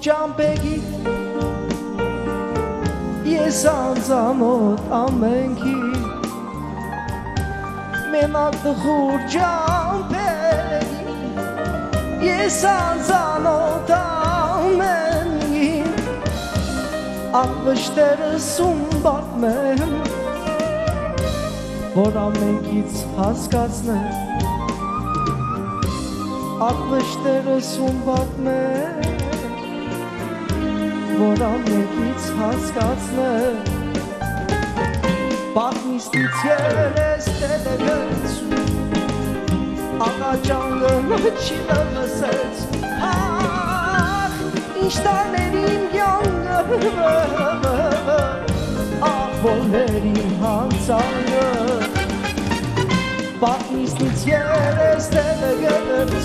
ջամպեգի Ես անձանոտ ամենքի Մենակ տխուր ջամպեգի Ես անձանոտ ամենքի Աղվշտերս պատմեմ Որ ամենքից հասկացնեմ Աղվշտերս պատմեմ Որ ամենքից հասկացնեմ Պատմիստից երես տելեգեց Աղաջանգը չի լվսեց Ահ, ինչ տարներ իմ կյանքը Ահ, որներ իմ հանցանը Պատմիստից երես տելեգեց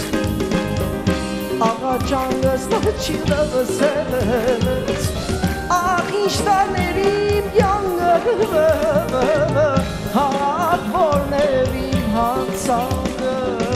Աղաջանգս չի լվսեց Ահ, ինչ տարներ իմ կյանքը Ահ, որներ իմ հանցանը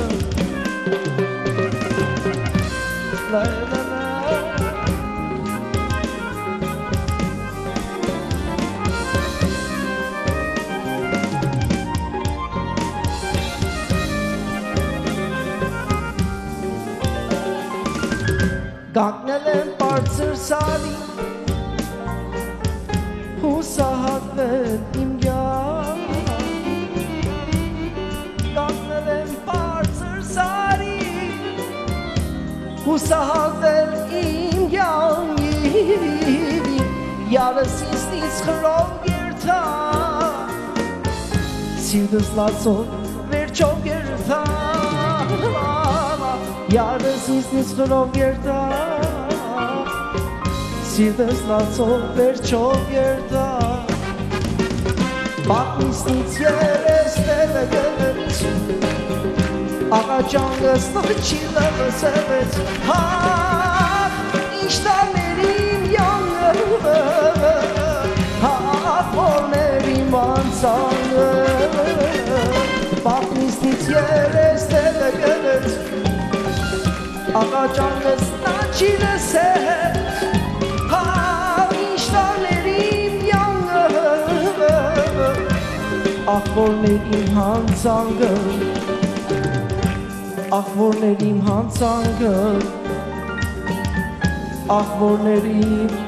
Կանգնել եմ բարձր սարի Հուսահատվել իմ կյանք Կանգնել եմ բարձր սարի Հուսահատվել իմ կյանք Յարս ինձնից խրով երթա Սիրտս լացով վերջով երթա Յարս ինձնից խրով երթա Սիրտս լացով վերջով երթա Պատմիստից երես տելեգեց Աղաջանգս չի լվսեց Հաղ, ինչ տարներ իմ յանքը Հաղ, որներ իմ անցանը Պատմիստից երես տելեգեց Աղաջանգս չի լսեց Հաղ, ինչ տարներ իմ յանքը Ահ, որներ իմ հանցանգը Ահ, որներ իմ հանցանգը Ահ, որներ իմ